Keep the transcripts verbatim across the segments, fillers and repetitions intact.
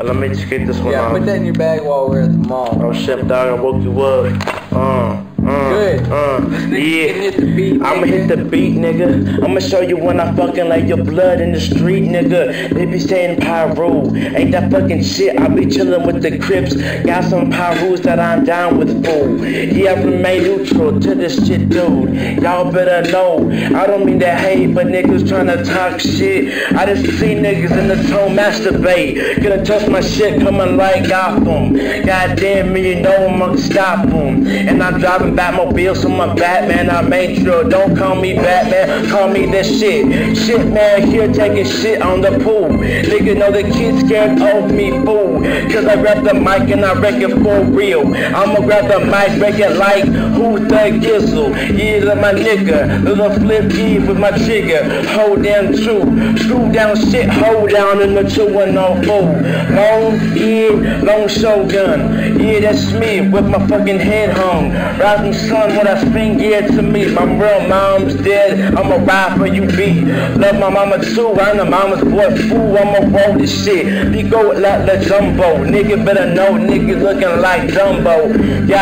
Uh, let me just get this one Yeah, off. put that in your bag while we're at the mall. Oh shit, dog, I woke you up. Uh. Uh, Good. Uh, yeah. Hit the beat, I'ma hit the beat, nigga. I'ma show you when I fucking lay your blood in the street, nigga. They be saying Pyro. Ain't that fucking shit. I be chillin' with the Crips. Got some Pyros that I'm down with, fool. Yeah, I remain neutral to this shit, dude. Y'all better know. I don't mean to hate, but niggas tryna talk shit. I just see niggas in the tone masturbate. Gonna touch my shit coming like Gotham. Goddamn me, you know I'm gonna stop them. And I'm driving Batmobile, so I'm Batman, I made sure. Don't call me Batman, call me this shit. Shit, man, here taking shit on the pool. Nigga know the kids scared of me, fool. Cause I grab the mic and I wreck it for real. I'ma grab the mic, wreck it like who's the gizzle. Yeah, like my nigga, little flip Eve with my trigger. Hold down true, screw down shit, hold down in the two and no fool. Long, yeah, long shogun. Yeah, that's me with my fucking head hung. Rising sun when I spin gear to me. My real mom's dead, I'ma ride for you, B. Love my mama too, I'm the mama's boy, fool, I'ma roll this shit. Be go like the jumbo, nigga better know, nigga looking like Dumbo.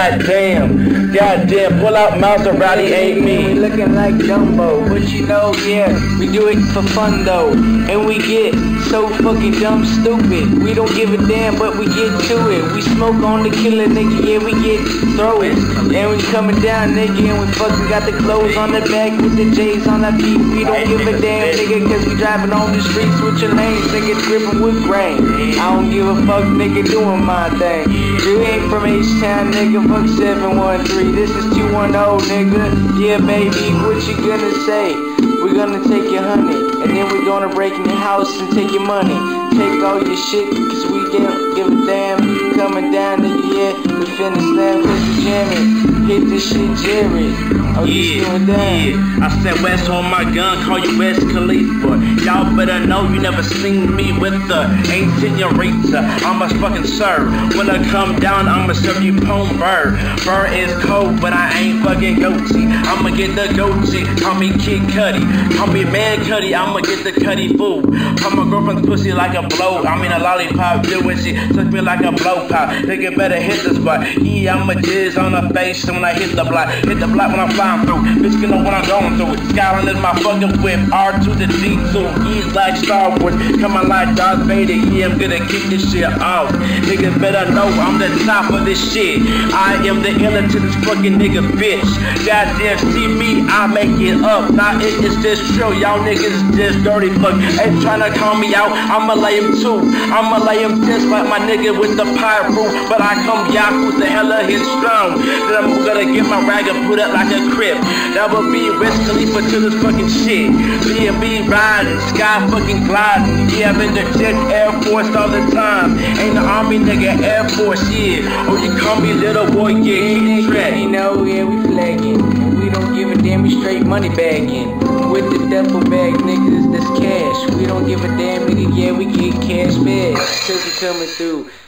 Goddamn, goddamn, pull out Maserati, ain't me. We looking like Dumbo, but you know, yeah, we do it for fun though. And we get so fucking dumb stupid. We don't give a damn, but we get to it. We smoke on the killer, nigga, yeah, we get throw it. And we coming down, nigga, and we fucking got the clothes on the back with the J's on our feet. We don't give a damn, nigga, cause we driving on the streets with your lanes, nigga, dripping with grain. I don't give a fuck, nigga, doing my thing. You ain't from H-Town, nigga, fuck seven one three. This is two one oh, nigga. Yeah, baby, what you gonna say? We're gonna take your honey, and then we're gonna break in your house and take your money. Take all your shit, cause we don't give a damn. Coming down, nigga, yeah, we finna slam cause we jamming. Hit this shit, Jerry. Oh, yeah, yeah. I said West on my gun, call you West Khalifa. Y'all better know you never seen me with the ancient senorita. I'ma fucking serve. When I come down, I'ma serve you pone bird. Bird is cold, but I ain't fucking goatee. I'ma get the goatee. Call me Kid Cudi. Call me Man Cudi. I'ma get the Cudi fool. Call my girlfriend's pussy like a blow. I mean a lollipop. Do when she took me like a blow pop. Nigga better hit the spot. Yeah, I'ma jizz on her face when I hit the block. Hit the block when I'm flying through. Bitch, you know what I'm going through. Skyline is my fucking whip. R to the D two. E like Star Wars. Coming like Darth Vader. Yeah, I'm gonna kick this shit off. Niggas better know I'm the top of this shit. I am the iller to this fucking nigga bitch. Goddamn, see me, I make it up. Now it is just true. Y'all niggas just dirty fuck. Ain't tryna call me out. I'ma lay him too. I'ma lay him just like my nigga with the pyro. But I come Yaku the hella hit strong. Then I'm gonna get my rag and put it like a crib. That would be West Khalifa to this fucking shit. B and B riding, sky fucking gliding. Yeah, I'm in the jet Air Force all the time. Ain't the Army nigga, Air Force, yeah. Or you call me little boy, yeah, he track. You know, yeah, we flagging. And we don't give a damn, we straight money bagging. With the duffel bag, niggas, that's cash. We don't give a damn, nigga, yeah, we get cash fast. Cause we coming through.